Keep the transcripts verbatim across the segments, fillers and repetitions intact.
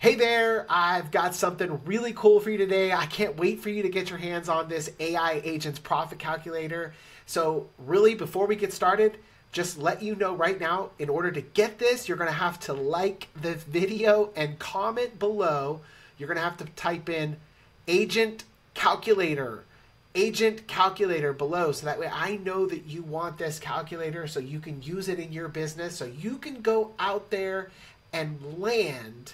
Hey there, I've got something really cool for you today. I can't wait for you to get your hands on this A I Agents Profit Calculator. So really, before we get started, just let you know right now, in order to get this, you're going to have to like the video and comment below. You're going to have to type in Agent Calculator, Agent Calculator below, so that way I know that you want this calculator so you can use it in your business, so you can go out there and land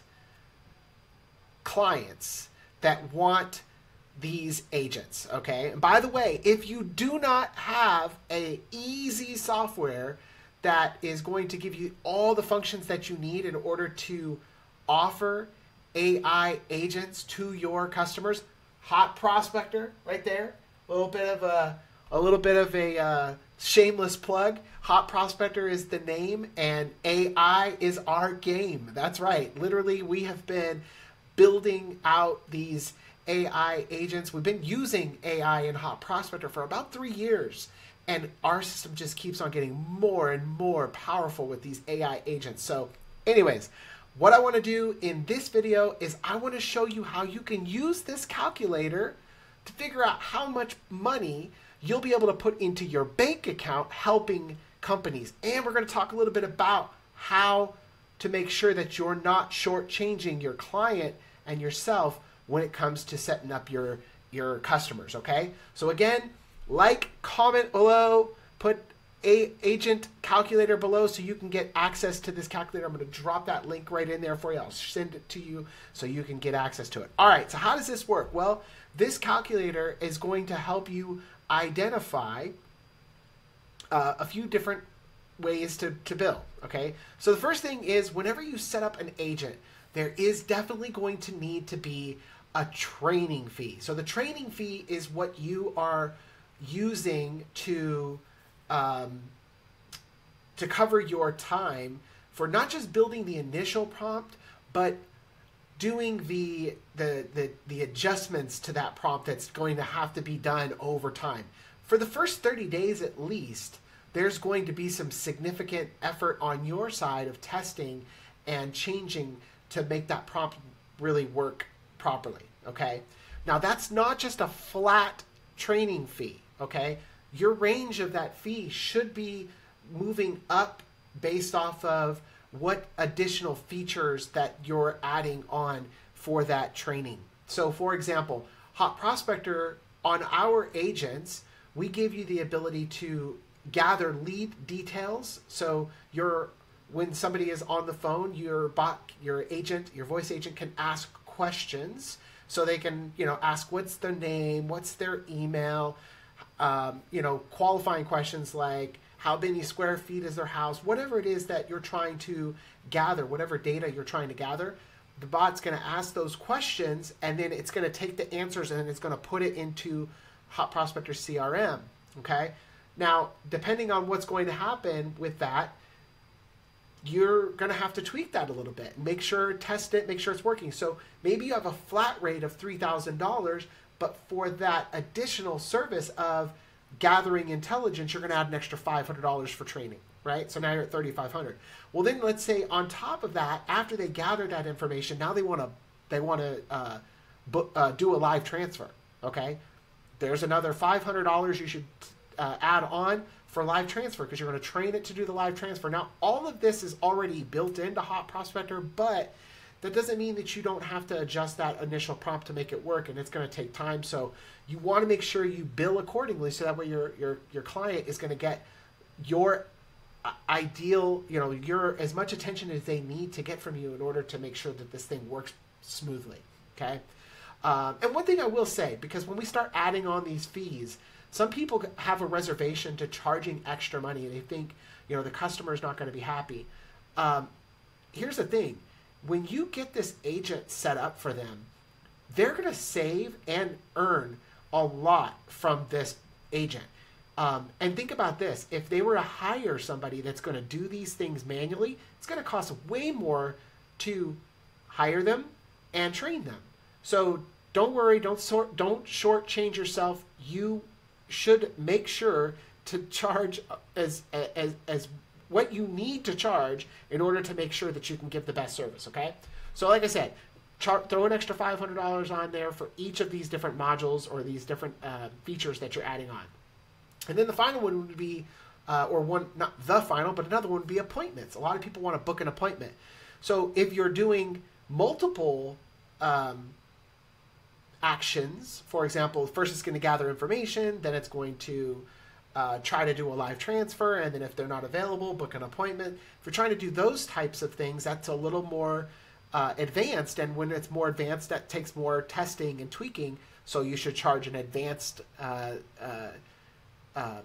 clients that want these agents, okay? And by the way, if you do not have a easy software that is going to give you all the functions that you need in order to offer A I agents to your customers, Hot Prospector right there, a little bit of a a little bit of a uh, shameless plug. Hot Prospector is the name, and A I is our game. That's right. Literally, we have been building out these A I agents. We've been using A I in Hot Prospector for about three years, and our system just keeps on getting more and more powerful with these A I agents. So anyways, what I want to do in this video is I want to show you how you can use this calculator to figure out how much money you'll be able to put into your bank account helping companies. And we're going to talk a little bit about how to make sure that you're not shortchanging your client and yourself when it comes to setting up your, your customers, okay? So again, like, comment below, put a agent calculator below so you can get access to this calculator. I'm going to drop that link right in there for you. I'll send it to you so you can get access to it. All right, so how does this work? Well, this calculator is going to help you identify uh, a few different ways to, to bill, okay? So the first thing is, whenever you set up an agent, there is definitely going to need to be a training fee. So the training fee is what you are using to um, to cover your time for not just building the initial prompt, but doing the, the, the, the adjustments to that prompt that's going to have to be done over time. For the first thirty days at least, there's going to be some significant effort on your side of testing and changing to make that prompt really work properly, okay? Now, that's not just a flat training fee, okay? Your range of that fee should be moving up based off of what additional features that you're adding on for that training. So, for example, Hot Prospector, on our agents, we give you the ability to gather lead details. So your when somebody is on the phone, your bot, your agent, your voice agent can ask questions. So they can, you know, ask what's their name, what's their email, um, you know, qualifying questions like how many square feet is their house, whatever it is that you're trying to gather, whatever data you're trying to gather. The bot's going to ask those questions, and then it's going to take the answers and it's going to put it into Hot Prospector C R M, okay? Now, depending on what's going to happen with that, you're going to have to tweak that a little bit. Make sure, test it, make sure it's working. So maybe you have a flat rate of three thousand dollars, but for that additional service of gathering intelligence, you're going to add an extra five hundred dollars for training, right? So now you're at thirty-five hundred dollars. Well, then let's say on top of that, after they gather that information, now they want to they want to uh, book, uh, do a live transfer, okay? There's another five hundred dollars you should Uh, add on for live transfer, because you're going to train it to do the live transfer. Now, all of this is already built into Hot Prospector, but that doesn't mean that you don't have to adjust that initial prompt to make it work, and it's going to take time. So you want to make sure you bill accordingly, so that way your your your client is going to get your ideal, you know, your as much attention as they need to get from you in order to make sure that this thing works smoothly. Okay. Um, and one thing I will say, because when we start adding on these fees, some people have a reservation to charging extra money, and they think, you know, the customer is not going to be happy. Um, here's the thing. When you get this agent set up for them, they're going to save and earn a lot from this agent. Um, and think about this. If they were to hire somebody that's going to do these things manually, it's going to cost way more to hire them and train them. So don't worry. Don't sort, don't shortchange yourself. You should make sure to charge as, as, as what you need to charge in order to make sure that you can give the best service, okay? So like I said, char- throw an extra five hundred dollars on there for each of these different modules or these different uh, features that you're adding on. And then the final one would be, uh, or one, not the final, but another one would be appointments. A lot of people want to book an appointment. So if you're doing multiple um, actions, for example, first it's going to gather information, then it's going to uh, try to do a live transfer, and then if they're not available, book an appointment. If you're trying to do those types of things, that's a little more uh, advanced, and when it's more advanced, that takes more testing and tweaking, so you should charge an advanced uh, uh, um,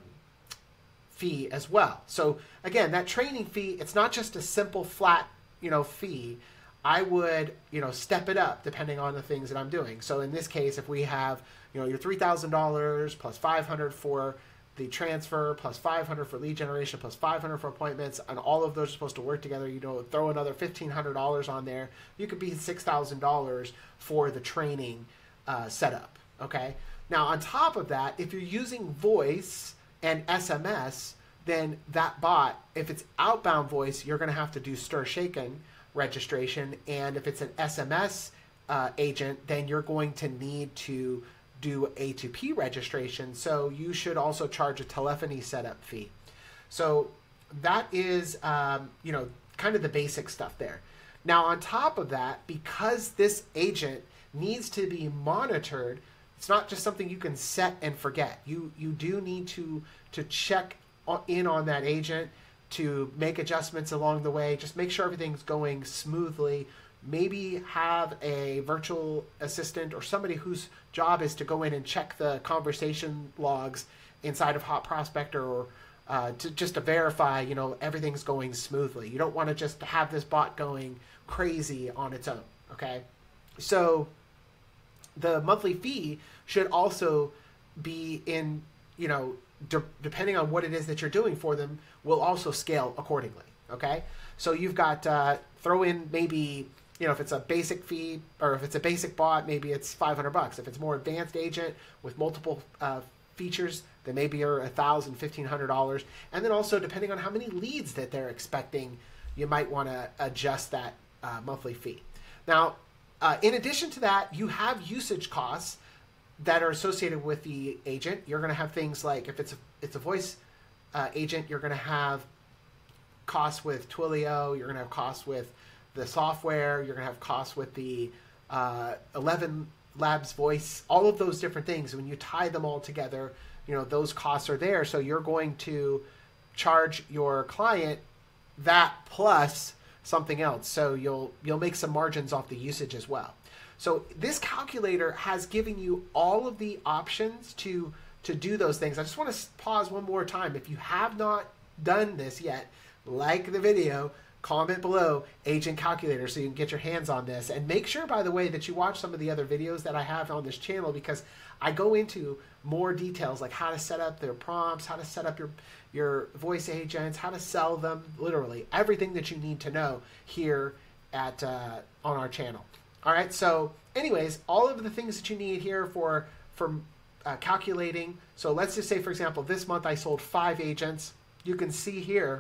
fee as well. So again, that training fee, it's not just a simple flat, you know, fee. I would, you know, step it up depending on the things that I'm doing. So in this case, if we have, you know, your three thousand dollars plus five hundred dollars for the transfer, plus five hundred dollars for lead generation, plus five hundred dollars for appointments, and all of those are supposed to work together, you know, throw another fifteen hundred dollars on there, you could be six thousand dollars for the training uh, setup, okay? Now, on top of that, if you're using voice and S M S, then that bot, if it's outbound voice, you're going to have to do stir shaken registration, and if it's an S M S uh, agent, then you're going to need to do A two P registration, so you should also charge a telephony setup fee. So that is, um, you know, kind of the basic stuff there. Now, on top of that, because this agent needs to be monitored, it's not just something you can set and forget. You you do need to to check in on that agent, to make adjustments along the way, just make sure everything's going smoothly. Maybe have a virtual assistant or somebody whose job is to go in and check the conversation logs inside of Hot Prospector, or uh, to just to verify, you know, everything's going smoothly. You don't want to just have this bot going crazy on its own, okay? So the monthly fee should also be in, you know, de depending on what it is that you're doing for them, will also scale accordingly, okay? So you've got, uh, throw in maybe, you know, if it's a basic fee, or if it's a basic bot, maybe it's five hundred bucks. If it's more advanced agent with multiple uh, features, then maybe you're a thousand, fifteen hundred dollars. And then also, depending on how many leads that they're expecting, you might want to adjust that uh, monthly fee. Now, uh, in addition to that, you have usage costs that are associated with the agent. You're going to have things like, if it's a, it's a voice uh, agent, you're going to have costs with Twilio, you're going to have costs with the software, you're going to have costs with the uh, eleven Labs voice, all of those different things. When you tie them all together, you know, those costs are there. So you're going to charge your client that plus something else. So you'll you'll make some margins off the usage as well. So this calculator has given you all of the options to to do those things. I just want to pause one more time. If you have not done this yet, like the video, comment below agent calculator so you can get your hands on this. And make sure, by the way, that you watch some of the other videos that I have on this channel, because I go into more details, like how to set up their prompts, how to set up your your voice agents, how to sell them, literally everything that you need to know here at uh, on our channel. All right, so anyways, all of the things that you need here for, for uh, calculating. So let's just say, for example, this month I sold five agents. You can see here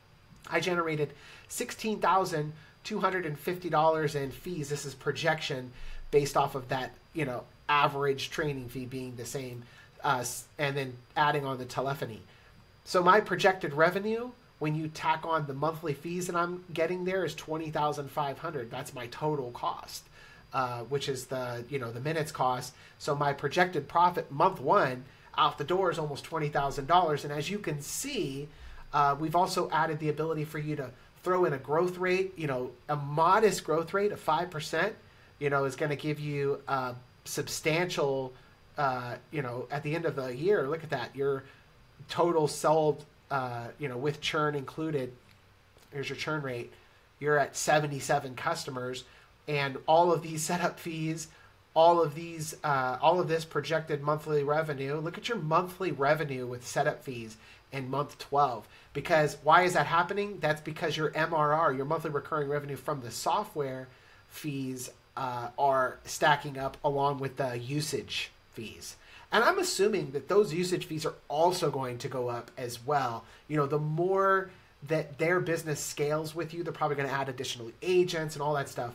I generated sixteen thousand two hundred fifty dollars in fees. This is projection based off of that, you know, average training fee being the same, uh, and then adding on the telephony. So my projected revenue, when you tack on the monthly fees that I'm getting there, is twenty thousand five hundred dollars. That's my total cost, uh, which is the, you know, the minutes cost. So my projected profit month one out the door is almost twenty thousand dollars. And as you can see, uh, we've also added the ability for you to throw in a growth rate. You know, a modest growth rate of five percent, you know, is going to give you a substantial, uh, you know, at the end of the year, look at that, your total sold, uh, you know, with churn included, here's your churn rate, you're at seventy-seven customers, and all of these setup fees, all of these, uh, all of this projected monthly revenue, look at your monthly revenue with setup fees in month twelve. Because why is that happening? That's because your M R R, your monthly recurring revenue from the software fees, uh, are stacking up along with the usage fees. And I'm assuming that those usage fees are also going to go up as well. You know, the more that their business scales with you, they're probably going to add additional agents and all that stuff.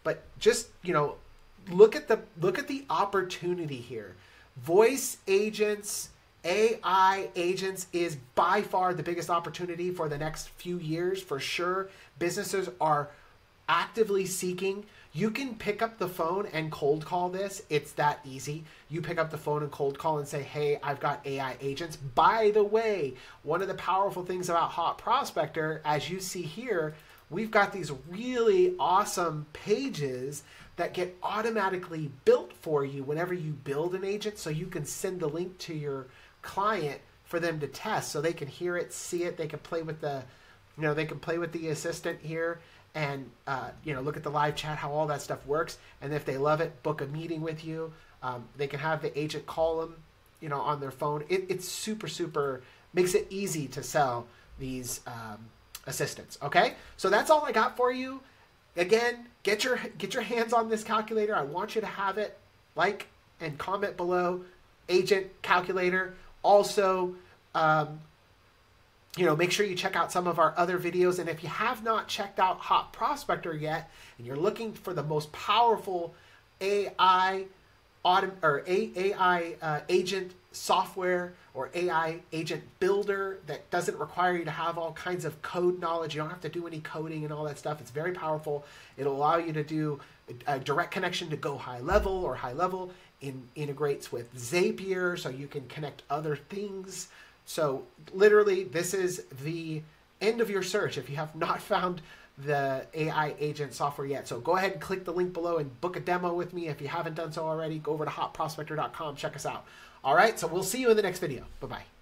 but just, you know, look at the look at the opportunity here. Voice agents, A I agents is by far the biggest opportunity for the next few years, for sure. Businesses are actively seeking. You can pick up the phone and cold call this. It's that easy. You pick up the phone and cold call and say, hey, I've got A I agents. By the way, one of the powerful things about Hot Prospector, as you see here, we've got these really awesome pages that get automatically built for you whenever you build an agent, so you can send the link to your client for them to test, so they can hear it, see it, they can play with the, you know, they can play with the assistant here and, uh, you know, look at the live chat, how all that stuff works. And if they love it, book a meeting with you. Um, they can have the agent call them, you know, on their phone. It, it's super, super, makes it easy to sell these um, assistants. Okay. So that's all I got for you. Again, get your, get your hands on this calculator. I want you to have it. Like and comment below, agent calculator. Also, um, you know, make sure you check out some of our other videos. And if you have not checked out Hot Prospector yet, and you're looking for the most powerful A I autom or A I uh, agent software or A I agent builder that doesn't require you to have all kinds of code knowledge, you don't have to do any coding and all that stuff. It's very powerful. It'll allow you to do a direct connection to GoHighLevel or HighLevel. In, integrates with Zapier, so you can connect other things. So literally, this is the end of your search if you have not found the A I agent software yet. So go ahead and click the link below and book a demo with me. If you haven't done so already, go over to hot prospector dot com. Check us out. All right, so we'll see you in the next video. Bye-bye.